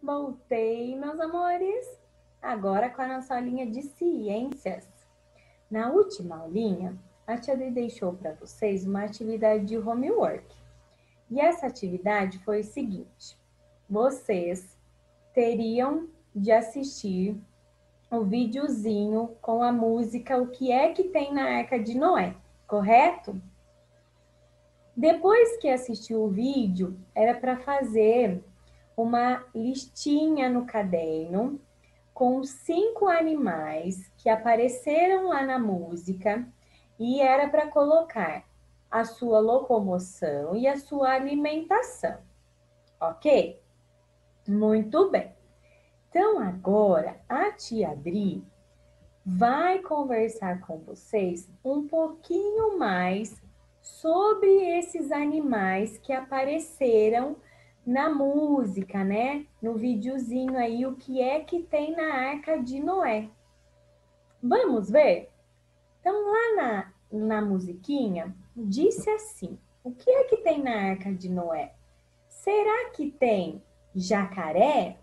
Voltei, meus amores, agora com a nossa aulinha de ciências. Na última aulinha, a tia Adri deixou para vocês uma atividade de homework. E essa atividade foi o seguinte: vocês teriam de assistir o videozinho com a música O que é que tem na Arca de Noé, correto? Depois que assistiu o vídeo, era para fazer uma listinha no caderno com 5 animais que apareceram lá na música e era para colocar a sua locomoção e a sua alimentação, ok? Muito bem. Então agora a tia Adri vai conversar com vocês um pouquinho mais sobre esses animais que apareceram na música, né? No videozinho aí, o que é que tem na Arca de Noé. Vamos ver? Então, lá na musiquinha, disse assim: o que é que tem na Arca de Noé? Será que tem jacaré?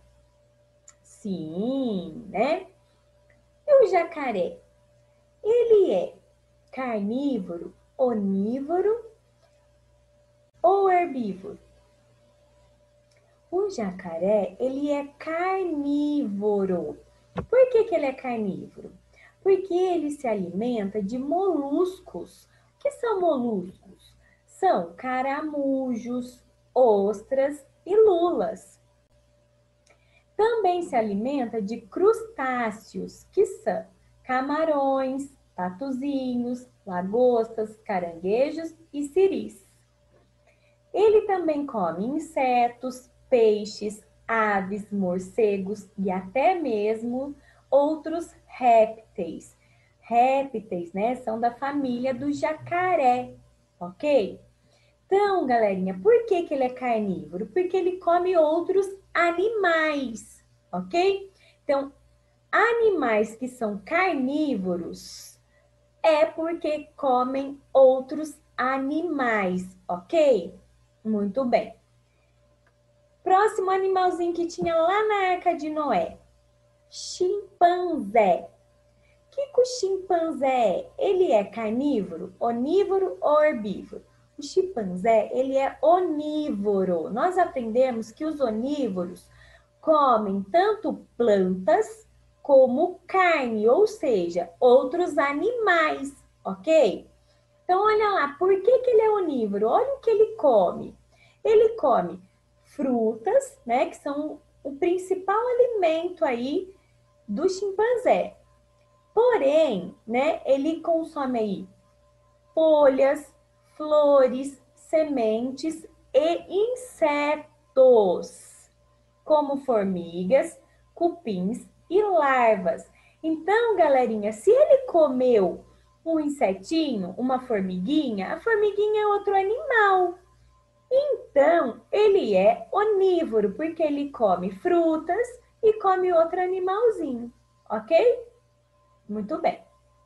Sim, né? E o jacaré? Ele é carnívoro, onívoro ou herbívoro? O jacaré, ele é carnívoro. Por que ele é carnívoro? Porque ele se alimenta de moluscos. O que são moluscos? São caramujos, ostras e lulas. Também se alimenta de crustáceos, que são camarões, tatuzinhos, lagostas, caranguejos e siris. Ele também come insetos, peixes, aves, morcegos e até mesmo outros répteis. Répteis, né, são da família do jacaré, ok? Então, galerinha, por que ele é carnívoro? Porque ele come outros animais, ok? Então, animais que são carnívoros é porque comem outros animais, ok? Muito bem. Próximo animalzinho que tinha lá na Arca de Noé. Chimpanzé. O que o chimpanzé é? Ele é carnívoro, onívoro ou herbívoro? O chimpanzé, ele é onívoro. Nós aprendemos que os onívoros comem tanto plantas como carne, ou seja, outros animais, ok? Então, olha lá, por que ele é onívoro? Olha o que ele come. Ele come frutas, né, que são o principal alimento aí do chimpanzé. Porém, né, ele consome aí folhas, flores, sementes e insetos, como formigas, cupins e larvas. Então, galerinha, se ele comeu um insetinho, uma formiguinha, a formiguinha é outro animal. Então, ele é onívoro, porque ele come frutas e come outro animalzinho, ok? Muito bem.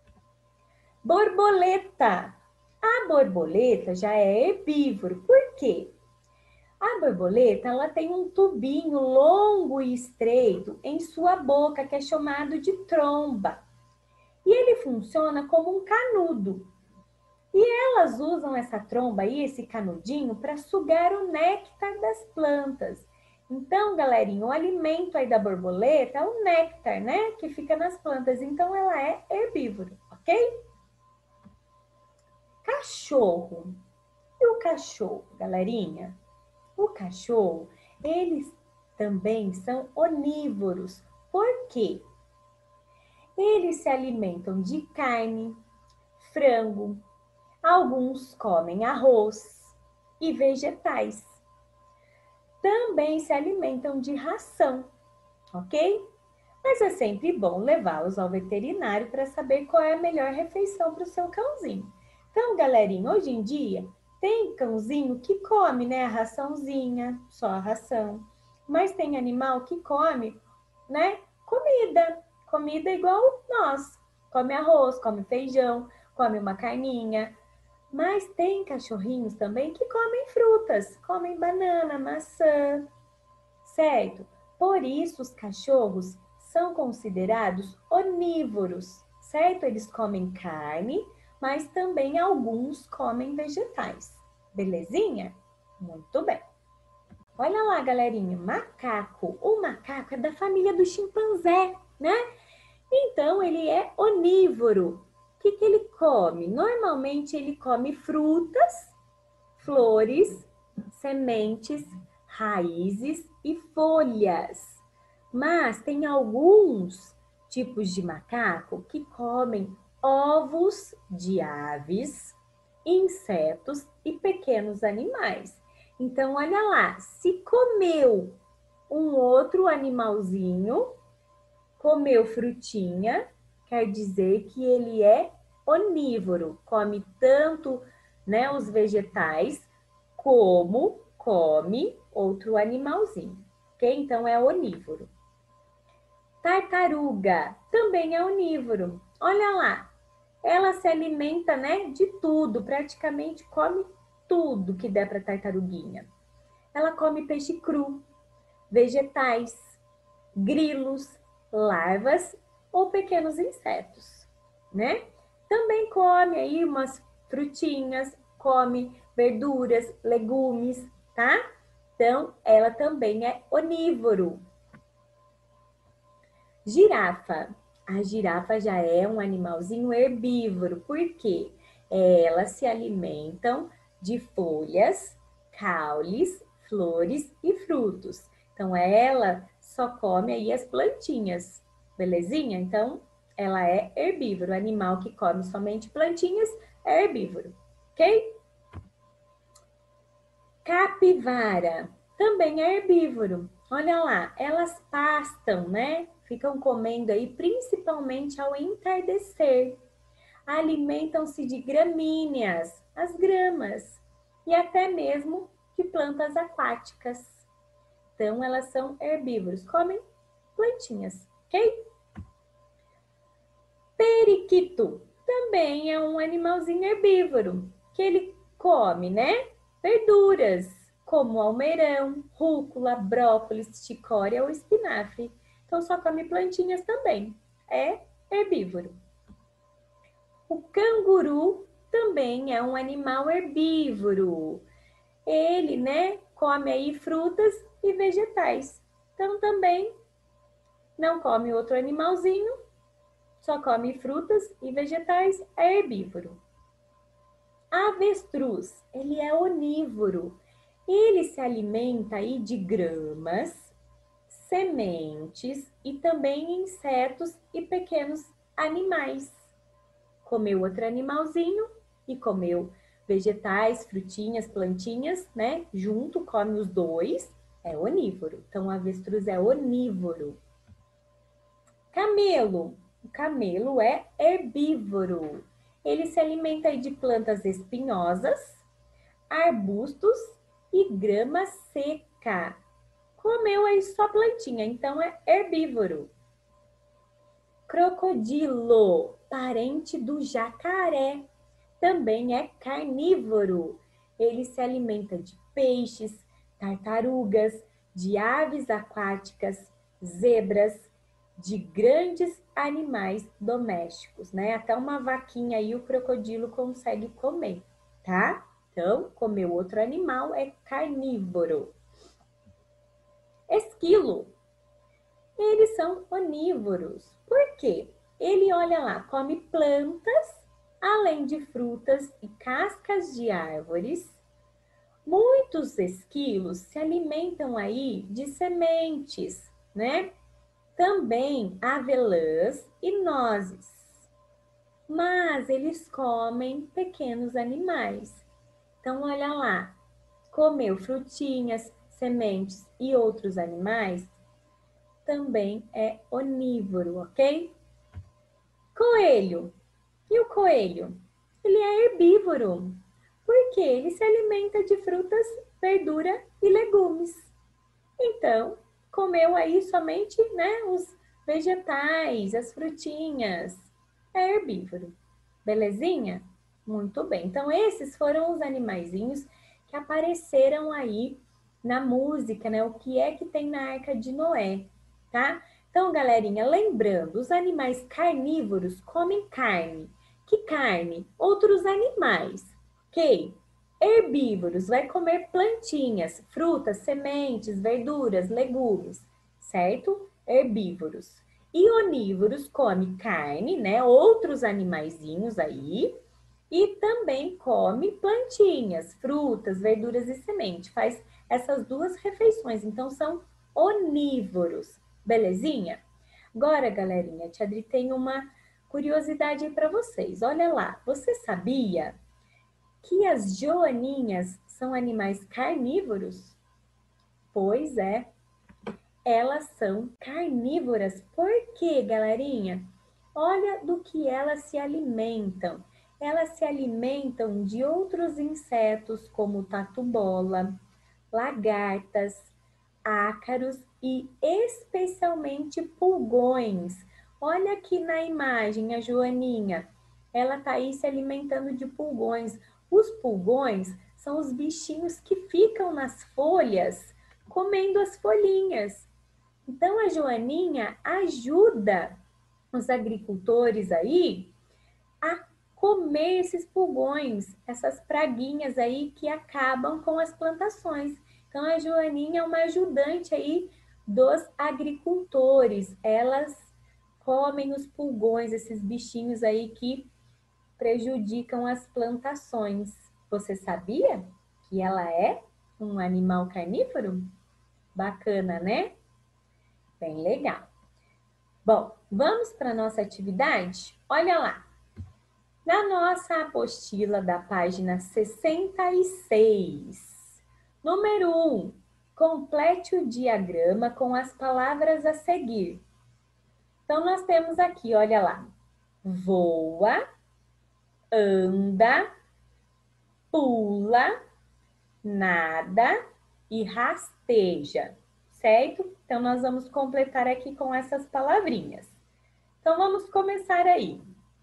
Borboleta. A borboleta já é herbívoro. Por quê? A borboleta, ela tem um tubinho longo e estreito em sua boca, que é chamado de tromba. E ele funciona como um canudo. E elas usam essa tromba aí, esse canudinho, para sugar o néctar das plantas. Então, galerinha, o alimento aí da borboleta é o néctar, né? Que fica nas plantas. Então, ela é herbívoro, ok? Cachorro. E o cachorro, galerinha? O cachorro, eles também são onívoros. Por quê? Eles se alimentam de carne, frango, alguns comem arroz e vegetais. Também se alimentam de ração, ok? Mas é sempre bom levá-los ao veterinário para saber qual é a melhor refeição para o seu cãozinho. Então, galerinha, hoje em dia tem cãozinho que come, né, a raçãozinha, só a ração. Mas tem animal que come, né, comida igual nós. Come arroz, come feijão, come uma carninha. Mas tem cachorrinhos também que comem frutas, comem banana, maçã, certo? Por isso, os cachorros são considerados onívoros, certo? Eles comem carne, mas também alguns comem vegetais. Belezinha? Muito bem. Olha lá, galerinha, macaco. O macaco é da família do chimpanzé, né? Então, ele é onívoro. O que ele come? Normalmente, ele come frutas, flores, sementes, raízes e folhas. Mas tem alguns tipos de macaco que comem ovos de aves, insetos e pequenos animais. Então, olha lá, se comeu um outro animalzinho, comeu frutinha, quer dizer que ele é onívoro, come tanto, né, os vegetais, como come outro animalzinho, ok? Então é onívoro. Tartaruga também é onívoro. Olha lá, ela se alimenta, né, de tudo, praticamente come tudo que der para tartaruguinha. Ela come peixe cru, vegetais, grilos, larvas ou pequenos insetos, né? Também come aí umas frutinhas, come verduras, legumes, tá? Então, ela também é onívoro. Girafa. A girafa já é um animalzinho herbívoro, porque elas se alimentam de folhas, caules, flores e frutos. Então, ela só come aí as plantinhas, belezinha? Então, ela é herbívoro. O animal que come somente plantinhas é herbívoro, ok? Capivara também é herbívoro. Olha lá, elas pastam, né? Ficam comendo aí principalmente ao entardecer. Alimentam-se de gramíneas, as gramas, e até mesmo de plantas aquáticas. Então, elas são herbívoros, comem plantinhas, ok? Periquito também é um animalzinho herbívoro, que ele come, né? Verduras, como almeirão, rúcula, brócolis, chicória ou espinafre. Então, só come plantinhas também. É herbívoro. O canguru também é um animal herbívoro. Ele, né, come aí frutas e vegetais. Então, também não come outro animalzinho, só come frutas e vegetais, é herbívoro. Avestruz, ele é onívoro. Ele se alimenta aí de gramas, sementes e também insetos e pequenos animais. Comeu outro animalzinho e comeu vegetais, frutinhas, plantinhas, né? Junto, come os dois, é onívoro. Então, o avestruz é onívoro. Camelo. O camelo é herbívoro. Ele se alimenta aí de plantas espinhosas, arbustos e grama seca. Comeu aí só plantinha, então é herbívoro. Crocodilo, parente do jacaré, também é carnívoro. Ele se alimenta de peixes, tartarugas, de aves aquáticas, zebras, de grandes animais domésticos, né? Até uma vaquinha aí o crocodilo consegue comer, tá? Então, comer outro animal é carnívoro. Esquilo. Eles são onívoros. Por quê? Ele, olha lá, come plantas, além de frutas e cascas de árvores. Muitos esquilos se alimentam aí de sementes, né? Também avelãs e nozes. Mas eles comem pequenos animais. Então, olha lá, comeu frutinhas, sementes e outros animais, também é onívoro, ok? Coelho. E o coelho? Ele é herbívoro, porque ele se alimenta de frutas, verdura e legumes. Então, comeu aí somente, né, os vegetais, as frutinhas. É herbívoro. Belezinha? Muito bem. Então, esses foram os animaizinhos que apareceram aí na música, né? O que é que tem na Arca de Noé, tá? Então, galerinha, lembrando, os animais carnívoros comem carne. Que carne? Outros animais, ok? Herbívoros vai comer plantinhas, frutas, sementes, verduras, legumes, certo? Herbívoros. E onívoros come carne, né? Outros animaizinhos aí. E também come plantinhas, frutas, verduras e semente. Faz essas duas refeições. Então, são onívoros. Belezinha? Agora, galerinha, a Tia Adri tem uma curiosidade aí para vocês. Olha lá, você sabia que as joaninhas são animais carnívoros? Pois é, elas são carnívoras. Por quê, galerinha? Olha do que elas se alimentam. Elas se alimentam de outros insetos como tatu-bola, lagartas, ácaros e especialmente pulgões. Olha aqui na imagem a Joaninha. Ela está aí se alimentando de pulgões. Os pulgões são os bichinhos que ficam nas folhas comendo as folhinhas. Então a Joaninha ajuda os agricultores aí a comer esses pulgões, essas praguinhas aí que acabam com as plantações. Então a Joaninha é uma ajudante aí dos agricultores. Elas comem os pulgões, esses bichinhos aí que prejudicam as plantações. Você sabia que ela é um animal carnívoro? Bacana, né? Bem legal. Bom, vamos para a nossa atividade? Olha lá. Na nossa apostila da página 66, número 1, complete o diagrama com as palavras a seguir. Então, nós temos aqui, olha lá, voa, anda, pula, nada e rasteja, certo? Então, nós vamos completar aqui com essas palavrinhas. Então, vamos começar aí.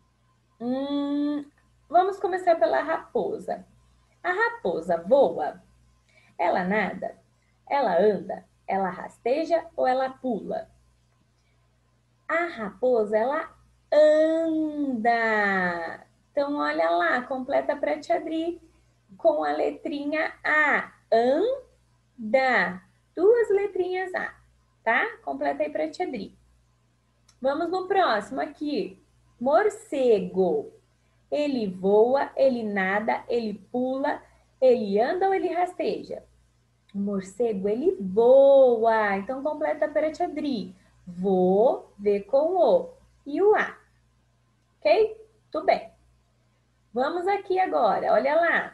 Vamos começar pela raposa. A raposa voa? Ela nada? Ela anda? Ela rasteja ou ela pula? A raposa, ela anda. Então, olha lá, completa para Tia Adri com a letrinha A. Anda. Duas letrinhas A, tá? Completa aí para Tia Adri. Vamos no próximo aqui. Morcego. Ele voa, ele nada, ele pula, ele anda ou ele rasteja? O morcego, ele voa. Então, completa para Tia Adri. Vou, V com O. E o A. Ok? Tudo bem. Vamos aqui agora. Olha lá.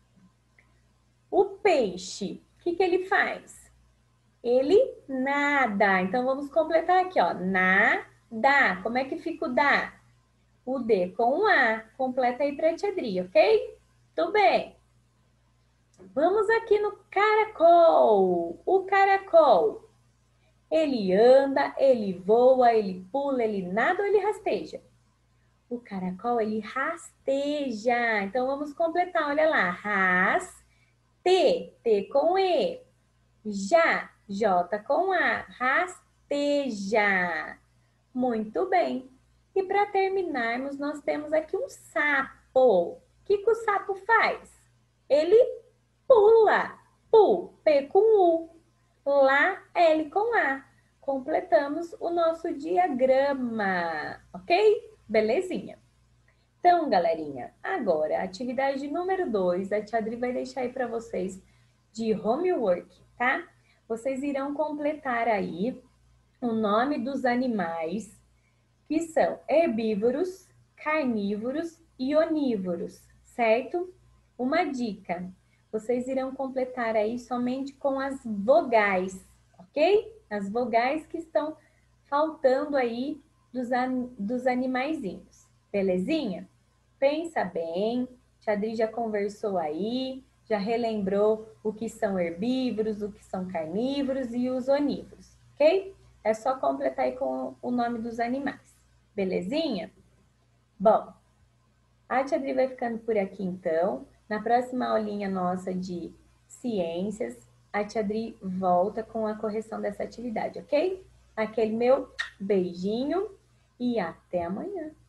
O peixe, o que ele faz? Ele nada. Então, vamos completar aqui, ó. Nada. Como é que fica o dá? O D com o A. Completa aí para Tia Adri, ok? Tudo bem. Vamos aqui no caracol. O caracol. Ele anda, ele voa, ele pula, ele nada ou ele rasteja? O caracol, ele rasteja. Então, vamos completar. Olha lá. T com E. Já, J com A. Rasteja. Muito bem. E para terminarmos, nós temos aqui um sapo. O que o sapo faz? Ele pula. P com U. Lá, L com A. Completamos o nosso diagrama, ok? Belezinha. Então, galerinha, agora, atividade número 2, a Tia Adri vai deixar aí para vocês de homework, tá? Vocês irão completar aí o nome dos animais que são herbívoros, carnívoros e onívoros, certo? Uma dica, vocês irão completar aí somente com as vogais, ok? As vogais que estão faltando aí dos animaizinhos, belezinha? Pensa bem, Tia Adri já conversou aí, já relembrou o que são herbívoros, o que são carnívoros e os onívoros, ok? É só completar aí com o nome dos animais, belezinha? Bom, a Tia Adri vai ficando por aqui então. Na próxima aulinha nossa de ciências, a tia Adri volta com a correção dessa atividade, ok? Aquele meu beijinho e até amanhã.